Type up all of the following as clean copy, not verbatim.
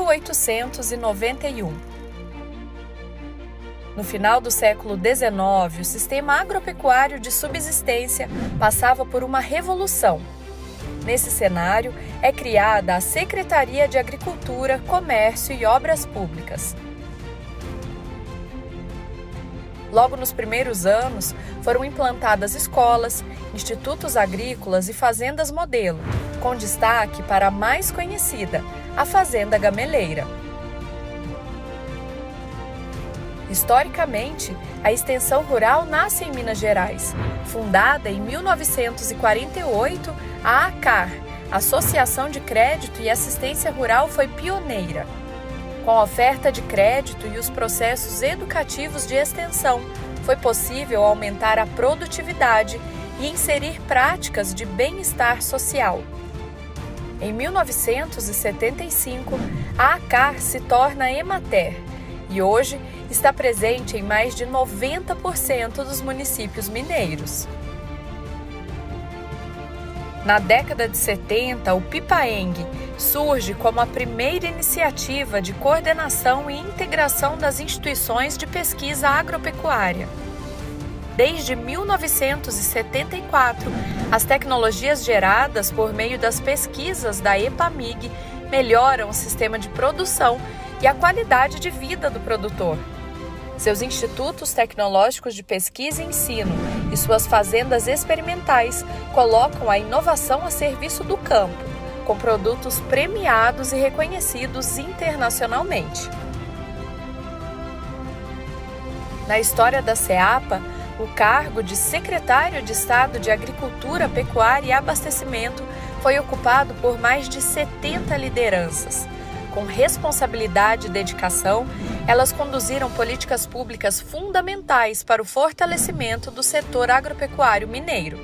1891. No final do século XIX, o sistema agropecuário de subsistência passava por uma revolução. Nesse cenário, é criada a Secretaria de Agricultura, Comércio e Obras Públicas. Logo nos primeiros anos, foram implantadas escolas, institutos agrícolas e fazendas modelo, com destaque para a mais conhecida, a Fazenda Gameleira. Historicamente, a extensão rural nasce em Minas Gerais. Fundada em 1948, a ACAR, Associação de Crédito e Assistência Rural, foi pioneira. Com a oferta de crédito e os processos educativos de extensão, foi possível aumentar a produtividade e inserir práticas de bem-estar social. Em 1975, a ACAR se torna Emater e hoje está presente em mais de 90% dos municípios mineiros. Na década de 70, o Pipaeng surge como a primeira iniciativa de coordenação e integração das instituições de pesquisa agropecuária. Desde 1974, as tecnologias geradas por meio das pesquisas da EPAMIG melhoram o sistema de produção e a qualidade de vida do produtor. Seus institutos tecnológicos de pesquisa e ensino e suas fazendas experimentais colocam a inovação a serviço do campo, com produtos premiados e reconhecidos internacionalmente. Na história da SEAPA, o cargo de Secretário de Estado de Agricultura, Pecuária e Abastecimento foi ocupado por mais de 70 lideranças. Com responsabilidade e dedicação, elas conduziram políticas públicas fundamentais para o fortalecimento do setor agropecuário mineiro.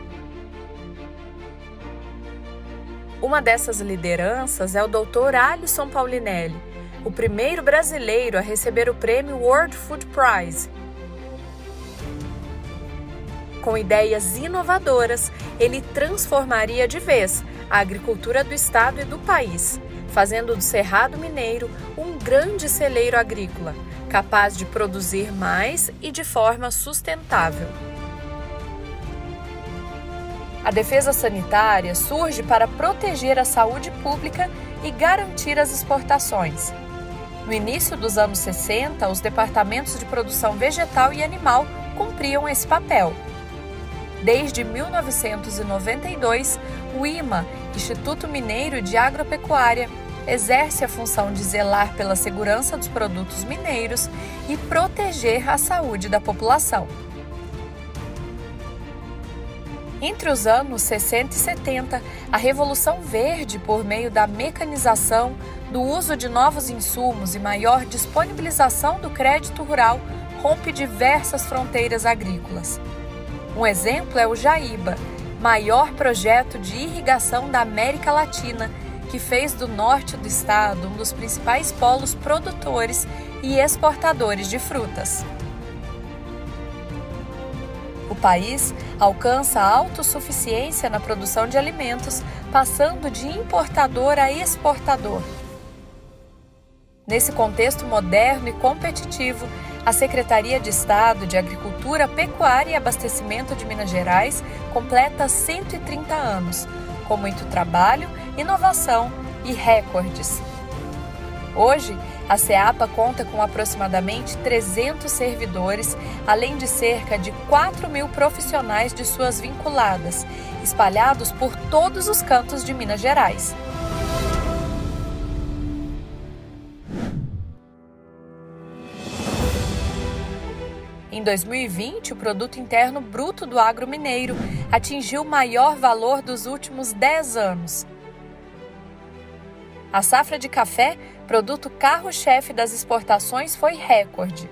Uma dessas lideranças é o Dr. Alisson Paulinelli, o primeiro brasileiro a receber o prêmio World Food Prize. Com ideias inovadoras, ele transformaria de vez a agricultura do estado e do país, fazendo do Cerrado Mineiro um grande celeiro agrícola, capaz de produzir mais e de forma sustentável. A defesa sanitária surge para proteger a saúde pública e garantir as exportações. No início dos anos 60, os departamentos de produção vegetal e animal cumpriam esse papel. Desde 1992, o IMA, Instituto Mineiro de Agropecuária, exerce a função de zelar pela segurança dos produtos mineiros e proteger a saúde da população. Entre os anos 60 e 70, a Revolução Verde, por meio da mecanização, do uso de novos insumos e maior disponibilização do crédito rural, rompe diversas fronteiras agrícolas. Um exemplo é o Jaíba, maior projeto de irrigação da América Latina, que fez do norte do estado um dos principais polos produtores e exportadores de frutas. O país alcança a autossuficiência na produção de alimentos, passando de importador a exportador. Nesse contexto moderno e competitivo, a Secretaria de Estado de Agricultura, Pecuária e Abastecimento de Minas Gerais completa 130 anos, com muito trabalho, inovação e recordes. Hoje, a SEAPA conta com aproximadamente 300 servidores, além de cerca de 4.000 profissionais de suas vinculadas, espalhados por todos os cantos de Minas Gerais. Em 2020, o Produto Interno Bruto do Agro Mineiro atingiu o maior valor dos últimos 10 anos. A safra de café, produto carro-chefe das exportações, foi recorde.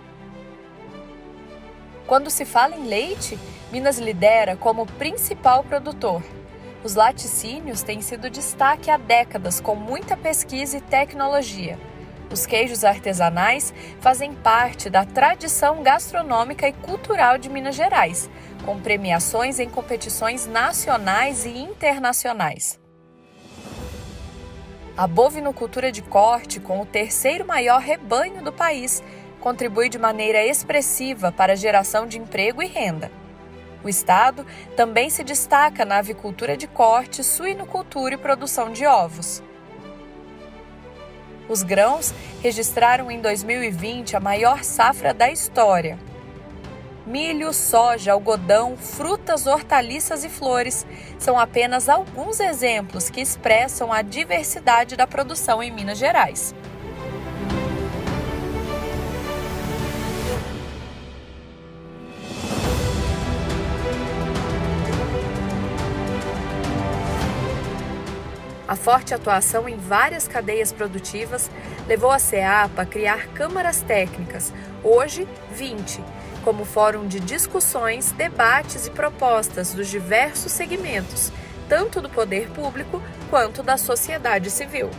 Quando se fala em leite, Minas lidera como principal produtor. Os laticínios têm sido destaque há décadas, com muita pesquisa e tecnologia. Os queijos artesanais fazem parte da tradição gastronômica e cultural de Minas Gerais, com premiações em competições nacionais e internacionais. A bovinocultura de corte, com o terceiro maior rebanho do país, contribui de maneira expressiva para a geração de emprego e renda. O estado também se destaca na avicultura de corte, suinocultura e produção de ovos. Os grãos registraram em 2020 a maior safra da história. Milho, soja, algodão, frutas, hortaliças e flores são apenas alguns exemplos que expressam a diversidade da produção em Minas Gerais. A forte atuação em várias cadeias produtivas levou a SEAPA a criar câmaras técnicas, hoje 20, como fórum de discussões, debates e propostas dos diversos segmentos, tanto do poder público quanto da sociedade civil.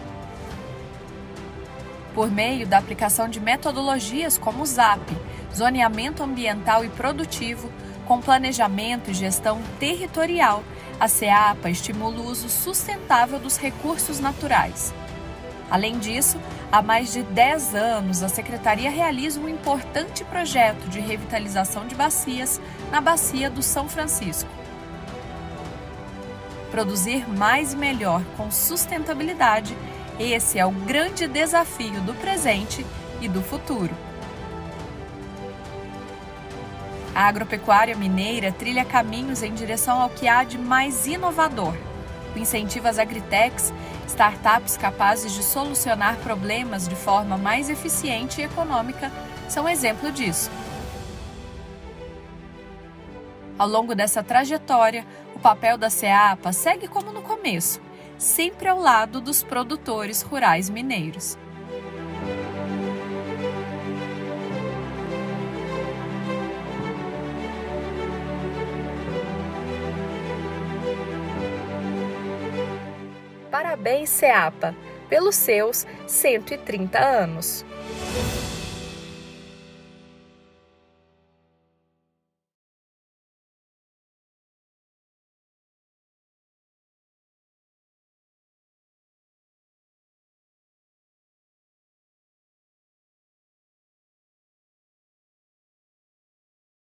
Por meio da aplicação de metodologias como o ZAP, zoneamento ambiental e produtivo, com planejamento e gestão territorial, a SEAPA estimula o uso sustentável dos recursos naturais. Além disso, há mais de 10 anos, a Secretaria realiza um importante projeto de revitalização de bacias na Bacia do São Francisco. Produzir mais e melhor com sustentabilidade, esse é o grande desafio do presente e do futuro. A agropecuária mineira trilha caminhos em direção ao que há de mais inovador. O incentivo às agritechs, startups capazes de solucionar problemas de forma mais eficiente e econômica, são exemplo disso. Ao longo dessa trajetória, o papel da SEAPA segue como no começo, sempre ao lado dos produtores rurais mineiros. Parabéns, SEAPA, pelos seus 130 anos!